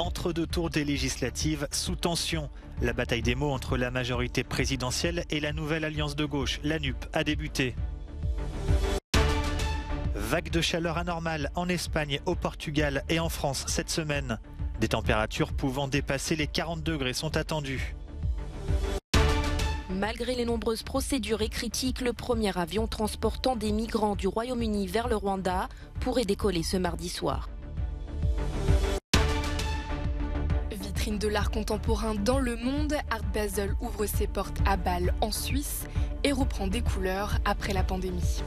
Entre deux tours des législatives, sous tension, la bataille des mots entre la majorité présidentielle et la nouvelle alliance de gauche, la NUP, a débuté. Vague de chaleur anormale en Espagne, au Portugal et en France cette semaine. Des températures pouvant dépasser les 40 degrés sont attendues. Malgré les nombreuses procédures et critiques, le premier avion transportant des migrants du Royaume-Uni vers le Rwanda pourrait décoller ce mardi soir. Vitrine de l'art contemporain dans le monde, Art Basel ouvre ses portes à Bâle en Suisse et reprend des couleurs après la pandémie.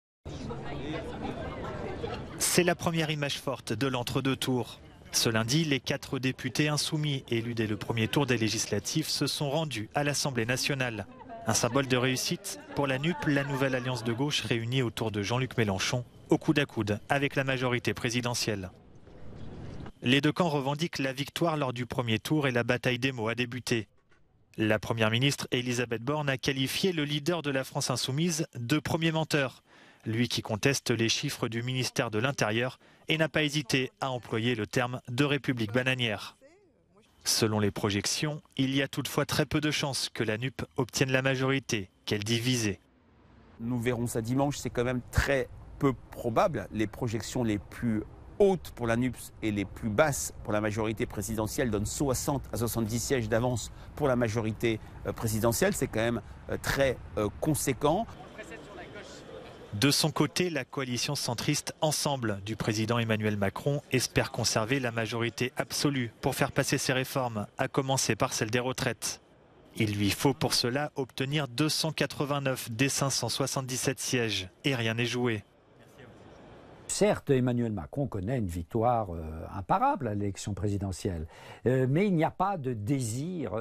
C'est la première image forte de l'entre-deux tours. Ce lundi, les 4 députés insoumis élus dès le premier tour des législatives se sont rendus à l'Assemblée nationale. Un symbole de réussite pour la NUP, la nouvelle alliance de gauche réunie autour de Jean-Luc Mélenchon, au coude à coude avec la majorité présidentielle. Les deux camps revendiquent la victoire lors du premier tour et la bataille des mots a débuté. La première ministre Elisabeth Borne a qualifié le leader de la France insoumise de premier menteur. Lui qui conteste les chiffres du ministère de l'Intérieur et n'a pas hésité à employer le terme de république bananière. Selon les projections, il y a toutefois très peu de chances que la NUP obtienne la majorité qu'elle dit viser. Nous verrons ça dimanche, c'est quand même très peu probable. Les projections les plus hautes pour la NUP et les plus basses pour la majorité présidentielle donnent 60 à 70 sièges d'avance pour la majorité présidentielle. C'est quand même très conséquent. De son côté, la coalition centriste Ensemble du président Emmanuel Macron espère conserver la majorité absolue pour faire passer ses réformes, à commencer par celle des retraites. Il lui faut pour cela obtenir 289 des 577 sièges et rien n'est joué. Certes, Emmanuel Macron connaît une victoire imparable à l'élection présidentielle, mais il n'y a pas de désir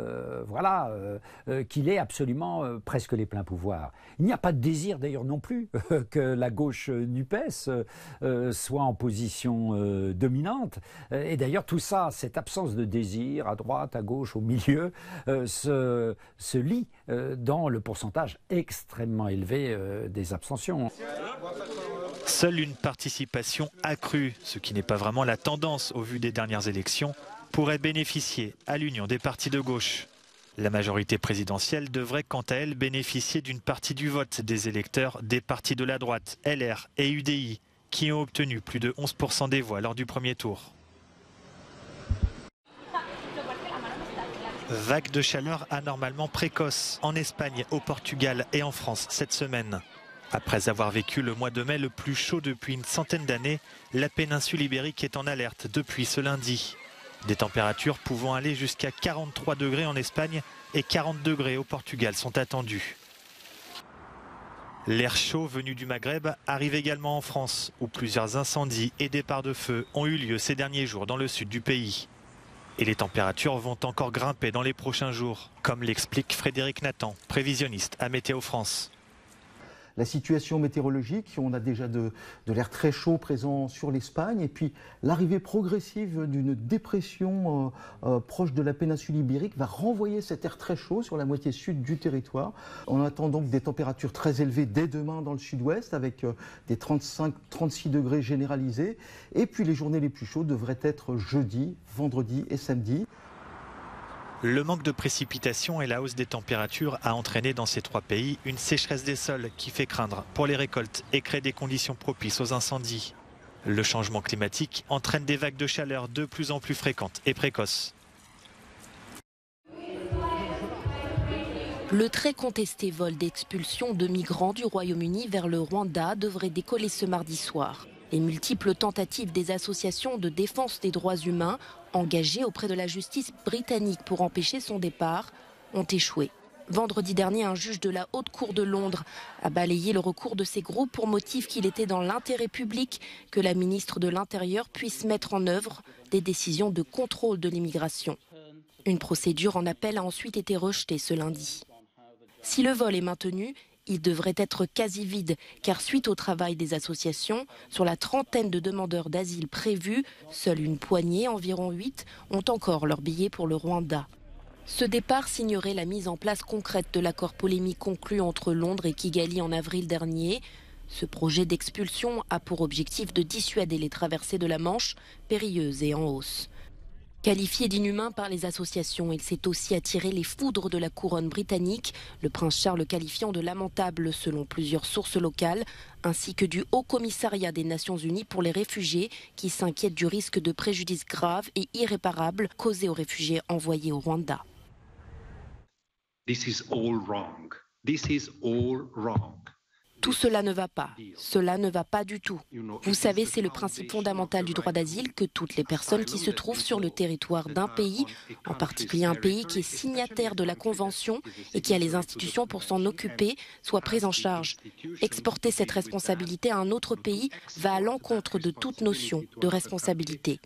qu'il ait absolument presque les pleins pouvoirs. Il n'y a pas de désir d'ailleurs non plus que la gauche NUPES soit en position dominante. Et d'ailleurs tout ça, cette absence de désir à droite, à gauche, au milieu, se lit dans le pourcentage extrêmement élevé des abstentions. Seule une participation accrue, ce qui n'est pas vraiment la tendance au vu des dernières élections, pourrait bénéficier à l'union des partis de gauche. La majorité présidentielle devrait quant à elle bénéficier d'une partie du vote des électeurs des partis de la droite, LR et UDI, qui ont obtenu plus de 11% des voix lors du premier tour. Vague de chaleur anormalement précoce en Espagne, au Portugal et en France cette semaine. Après avoir vécu le mois de mai le plus chaud depuis une centaine d'années, la péninsule ibérique est en alerte depuis ce lundi. Des températures pouvant aller jusqu'à 43 degrés en Espagne et 40 degrés au Portugal sont attendues. L'air chaud venu du Maghreb arrive également en France, où plusieurs incendies et départs de feu ont eu lieu ces derniers jours dans le sud du pays. Et les températures vont encore grimper dans les prochains jours, comme l'explique Frédéric Nathan, prévisionniste à Météo France. La situation météorologique, on a déjà de l'air très chaud présent sur l'Espagne, et puis l'arrivée progressive d'une dépression proche de la péninsule ibérique va renvoyer cet air très chaud sur la moitié sud du territoire. On attend donc des températures très élevées dès demain dans le sud-ouest, avec des 35-36 degrés généralisés, et puis les journées les plus chaudes devraient être jeudi, vendredi et samedi. Le manque de précipitations et la hausse des températures a entraîné dans ces trois pays une sécheresse des sols qui fait craindre pour les récoltes et crée des conditions propices aux incendies. Le changement climatique entraîne des vagues de chaleur de plus en plus fréquentes et précoces. Le très contesté vol d'expulsion de migrants du Royaume-Uni vers le Rwanda devrait décoller ce mardi soir. Les multiples tentatives des associations de défense des droits humains engagées auprès de la justice britannique pour empêcher son départ ont échoué. Vendredi dernier, un juge de la Haute Cour de Londres a balayé le recours de ces groupes pour motif qu'il était dans l'intérêt public que la ministre de l'Intérieur puisse mettre en œuvre des décisions de contrôle de l'immigration. Une procédure en appel a ensuite été rejetée ce lundi. Si le vol est maintenu, il devrait être quasi vide, car suite au travail des associations, sur la trentaine de demandeurs d'asile prévus, seule une poignée, environ 8, ont encore leur billet pour le Rwanda. Ce départ signerait la mise en place concrète de l'accord polémique conclu entre Londres et Kigali en avril dernier. Ce projet d'expulsion a pour objectif de dissuader les traversées de la Manche, périlleuses et en hausse. Qualifié d'inhumain par les associations, il s'est aussi attiré les foudres de la couronne britannique, le prince Charles qualifiant de lamentable selon plusieurs sources locales, ainsi que du Haut Commissariat des Nations Unies pour les réfugiés qui s'inquiète du risque de préjudice grave et irréparable causé aux réfugiés envoyés au Rwanda. This is all wrong. This is all wrong. Tout cela ne va pas. Cela ne va pas du tout. Vous savez, c'est le principe fondamental du droit d'asile que toutes les personnes qui se trouvent sur le territoire d'un pays, en particulier un pays qui est signataire de la Convention et qui a les institutions pour s'en occuper, soient prises en charge. Exporter cette responsabilité à un autre pays va à l'encontre de toute notion de responsabilité.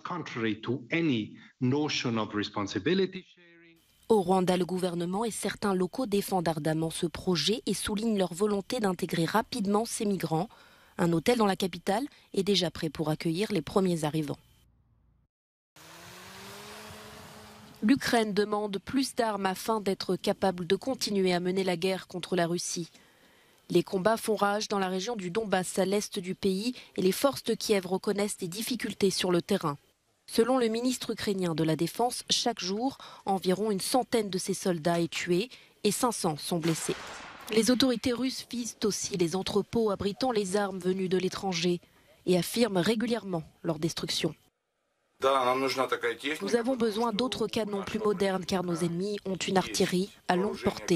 Au Rwanda, le gouvernement et certains locaux défendent ardemment ce projet et soulignent leur volonté d'intégrer rapidement ces migrants. Un hôtel dans la capitale est déjà prêt pour accueillir les premiers arrivants. L'Ukraine demande plus d'armes afin d'être capable de continuer à mener la guerre contre la Russie. Les combats font rage dans la région du Donbass à l'est du pays et les forces de Kiev reconnaissent des difficultés sur le terrain. Selon le ministre ukrainien de la Défense, chaque jour, environ une centaine de ses soldats est tué et 500 sont blessés. Les autorités russes visent aussi les entrepôts abritant les armes venues de l'étranger et affirment régulièrement leur destruction. Nous avons besoin d'autres canons plus modernes car nos ennemis ont une artillerie à longue portée.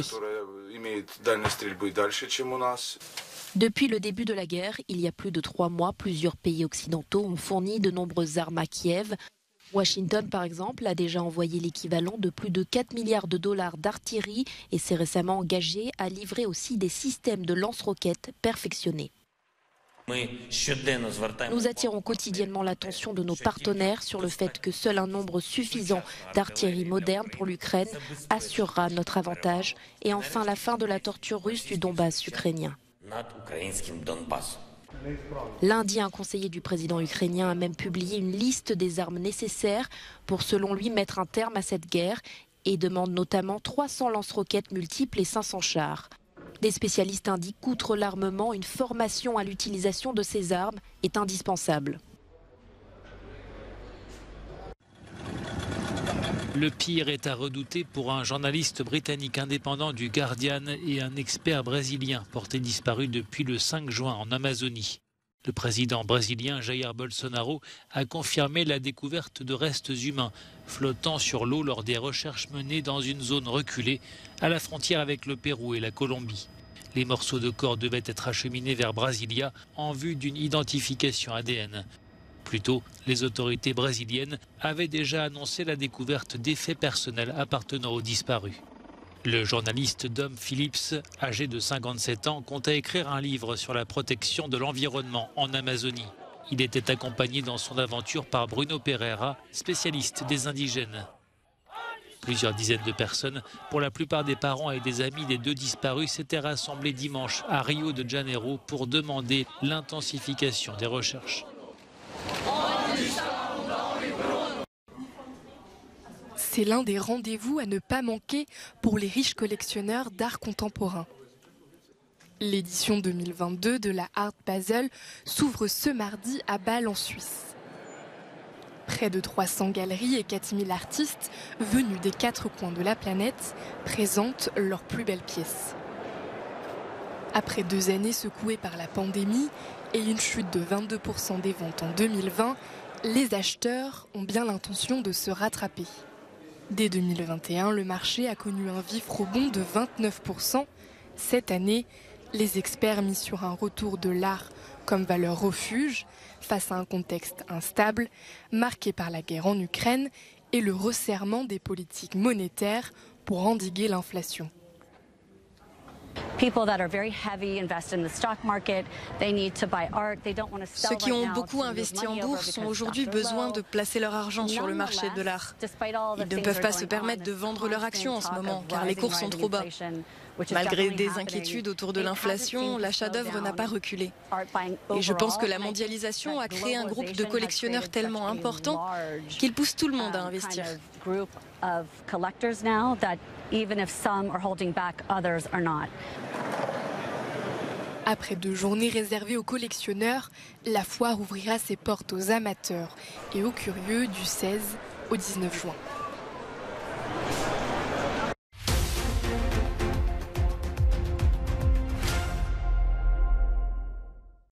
Depuis le début de la guerre, il y a plus de 3 mois, plusieurs pays occidentaux ont fourni de nombreuses armes à Kiev. Washington, par exemple, a déjà envoyé l'équivalent de plus de 4 milliards de dollars d'artillerie et s'est récemment engagé à livrer aussi des systèmes de lance-roquettes perfectionnés. Nous attirons quotidiennement l'attention de nos partenaires sur le fait que seul un nombre suffisant d'artillerie moderne pour l'Ukraine assurera notre avantage et enfin la fin de la torture russe du Donbass ukrainien. Lundi, un conseiller du président ukrainien a même publié une liste des armes nécessaires pour, selon lui, mettre un terme à cette guerre et demande notamment 300 lance-roquettes multiples et 500 chars. Des spécialistes indiquent qu'outre l'armement, une formation à l'utilisation de ces armes est indispensable. Le pire est à redouter pour un journaliste britannique indépendant du Guardian et un expert brésilien porté disparu depuis le 5 juin en Amazonie. Le président brésilien Jair Bolsonaro a confirmé la découverte de restes humains flottant sur l'eau lors des recherches menées dans une zone reculée à la frontière avec le Pérou et la Colombie. Les morceaux de corps devaient être acheminés vers Brasilia en vue d'une identification ADN. Plus tôt, les autorités brésiliennes avaient déjà annoncé la découverte d'effets personnels appartenant aux disparus. Le journaliste Dom Phillips, âgé de 57 ans, comptait écrire un livre sur la protection de l'environnement en Amazonie. Il était accompagné dans son aventure par Bruno Pereira, spécialiste des indigènes. Plusieurs dizaines de personnes, pour la plupart des parents et des amis des 2 disparus, s'étaient rassemblées dimanche à Rio de Janeiro pour demander l'intensification des recherches. C'est l'un des rendez-vous à ne pas manquer pour les riches collectionneurs d'art contemporain. L'édition 2022 de la Art Basel s'ouvre ce mardi à Bâle en Suisse. Près de 300 galeries et 4000 artistes venus des 4 coins de la planète présentent leurs plus belles pièces. Après 2 années secouées par la pandémie et une chute de 22% des ventes en 2020, les acheteurs ont bien l'intention de se rattraper. Dès 2021, le marché a connu un vif rebond de 29%. Cette année, les experts misent sur un retour de l'art comme valeur refuge face à un contexte instable marqué par la guerre en Ukraine et le resserrement des politiques monétaires pour endiguer l'inflation. Ceux qui ont beaucoup investi en bourse ont aujourd'hui besoin de placer leur argent sur le marché de l'art. Ils ne peuvent pas se permettre de vendre leurs actions en ce moment car les cours sont trop bas. Malgré des inquiétudes autour de l'inflation, l'achat d'œuvres n'a pas reculé. Et je pense que la mondialisation a créé un groupe de collectionneurs tellement important qu'il pousse tout le monde à investir. Après 2 journées réservées aux collectionneurs, la foire ouvrira ses portes aux amateurs et aux curieux du 16 au au 19 juin.